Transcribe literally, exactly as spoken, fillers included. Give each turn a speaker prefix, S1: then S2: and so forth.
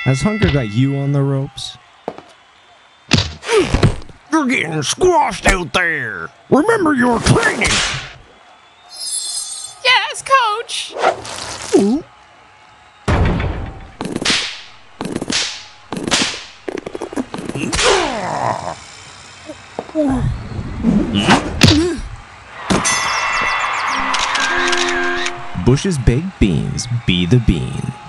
S1: Has hunger got you on the ropes?
S2: You're getting squashed out there. Remember your training.
S3: Yes, coach.
S2: Ooh.
S1: Bush's baked beans be the bean.